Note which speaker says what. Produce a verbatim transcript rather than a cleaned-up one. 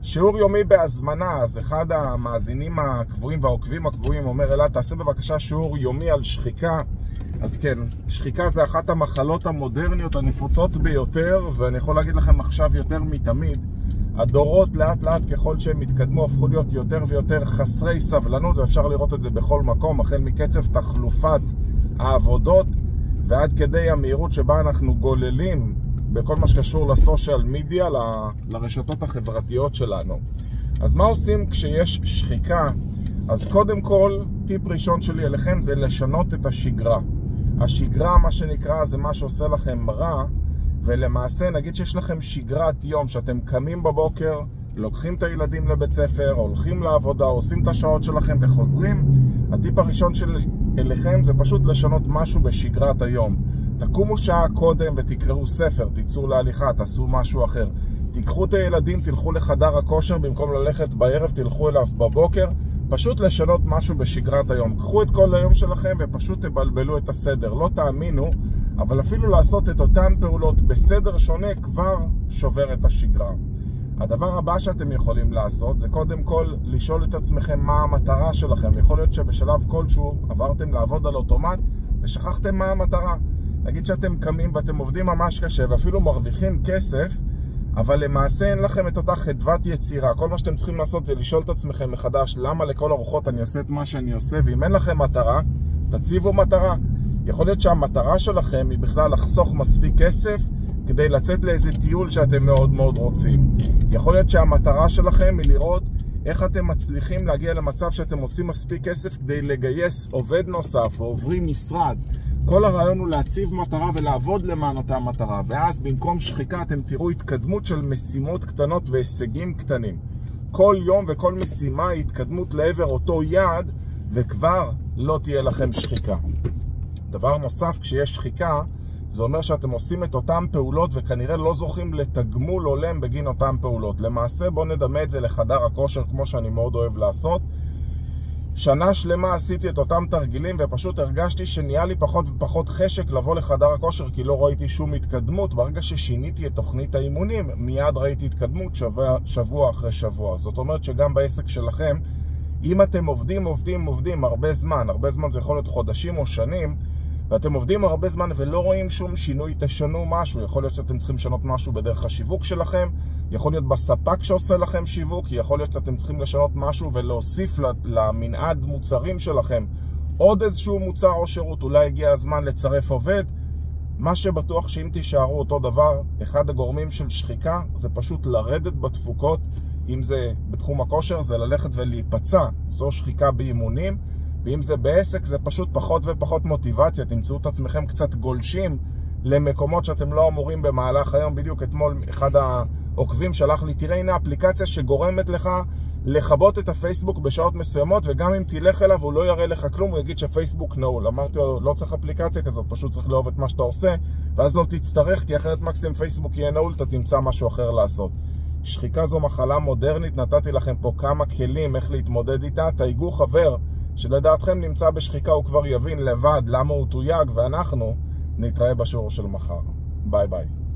Speaker 1: שיעור יומי בהזמנה. אז אחד המאזינים הקבועים והעוקבים הקבועים אומר, אלעד, תעשה בבקשה שיעור יומי על שחיקה. אז כן, שחיקה זה אחת המחלות המודרניות הנפוצות ביותר, ואני יכול להגיד לכם עכשיו יותר מתמיד, הדורות לאט לאט ככל שהם התקדמו הפכו להיות יותר ויותר חסרי סבלנות, ואפשר לראות את זה בכל מקום, החל מקצב תחלופת העבודות ועד כדי המהירות שבה אנחנו גוללים בכל מה שקשור לסושיאל מדיה, ל- לרשתות החברתיות שלנו. אז מה עושים כשיש שחיקה? אז קודם כל, טיפ ראשון שלי אליכם זה לשנות את השגרה. השגרה, מה שנקרא, זה מה שעושה לכם רע, ולמעשה נגיד שיש לכם שגרת יום, שאתם קמים בבוקר, לוקחים את הילדים לבית ספר, הולכים לעבודה, עושים את השעות שלכם וחוזרים. הטיפ הראשון שלי אליכם זה פשוט לשנות משהו בשגרת היום. תקומו שעה קודם ותקראו ספר, תצאו להליכה, תעשו משהו אחר. תיקחו את הילדים, תלכו לחדר הכושר, במקום ללכת בערב, תלכו אליו בבוקר. פשוט לשנות משהו בשגרת היום. קחו את כל היום שלכם ופשוט תבלבלו את הסדר. לא תאמינו, אבל אפילו לעשות את אותן פעולות בסדר שונה כבר שובר את השגרה. הדבר הבא שאתם יכולים לעשות זה קודם כל לשאול את עצמכם מה המטרה שלכם. יכול להיות שבשלב כלשהו עברתם לעבוד על אוטומט ושכחתם מה המטרה. נגיד שאתם קמים ואתם עובדים ממש קשה ואפילו מרוויחים כסף, אבל למעשה אין לכם את אותה חדוות יצירה. כל מה שאתם צריכים לעשות זה לשאול את עצמכם מחדש למה לכל הרוחות אני עושה את מה שאני עושה, ואם אין לכם מטרה, תציבו מטרה. יכול להיות שהמטרה שלכם היא בכלל לחסוך מספיק כסף כדי לצאת לאיזה טיול שאתם מאוד מאוד רוצים. יכול להיות שהמטרה שלכם היא לראות איך אתם מצליחים להגיע למצב שאתם עושים מספיק כסף כדי לגייס עובד נוסף או עוברים משרד. כל הרעיון הוא להציב מטרה ולעבוד למען אותה מטרה, ואז במקום שחיקה אתם תראו התקדמות של משימות קטנות והישגים קטנים. כל יום וכל משימה היא התקדמות לעבר אותו יעד, וכבר לא תהיה לכם שחיקה. דבר נוסף, כשיש שחיקה, זה אומר שאתם עושים את אותם פעולות וכנראה לא זוכים לתגמול הולם בגין אותם פעולות. למעשה בואו נדמה את זה לחדר הכושר כמו שאני מאוד אוהב לעשות. שנה שלמה עשיתי את אותם תרגילים ופשוט הרגשתי שנהיה לי פחות ופחות חשק לבוא לחדר הכושר כי לא ראיתי שום התקדמות. ברגע ששיניתי את תוכנית האימונים מיד ראיתי התקדמות שבוע, שבוע אחרי שבוע. זאת אומרת שגם בעסק שלכם, אם אתם עובדים, עובדים, עובדים הרבה זמן, הרבה זמן זה יכול להיות חודשים או שנים, ואתם עובדים הרבה זמן ולא רואים שום שינוי, תשנו משהו. יכול להיות שאתם צריכים לשנות משהו בדרך השיווק שלכם, יכול להיות בספק שעושה לכם שיווק, יכול להיות שאתם צריכים לשנות משהו ולהוסיף למנעד מוצרים שלכם עוד איזשהו מוצר או שירות. אולי הגיע הזמן לצרף עובד. מה שבטוח שאם תישארו אותו דבר, אחד הגורמים של שחיקה זה פשוט לרדת בתפוקות. אם זה בתחום הכושר זה ללכת ולהיפצע, זו שחיקה באימונים. ואם זה בעסק זה פשוט פחות ופחות מוטיבציה. תמצאו את עצמכם קצת גולשים למקומות שאתם לא אמורים במהלך היום. בדיוק אתמול אחד העוקבים שלח לי, תראה הנה אפליקציה שגורמת לך לחבות את הפייסבוק בשעות מסוימות, וגם אם תלך אליו הוא לא יראה לך כלום, הוא יגיד שפייסבוק נעול. אמרתי לו, לא צריך אפליקציה כזאת, פשוט צריך לאהוב את מה שאתה עושה, ואז לא תצטרך, כי אחרת מקסימום פייסבוק יהיה נעול, אתה תמצא משהו אחר לעשות. שחיקה זו מחלה מודרנית, נתתי לכם פה כמה כלים איך להתמודד איתה. תייגו חבר שלדעתכם נמצא בשחיקה, הוא כבר יבין לבד למה הוא תויג, ואנחנו נתראה בשיעור של מחר. ביי ביי.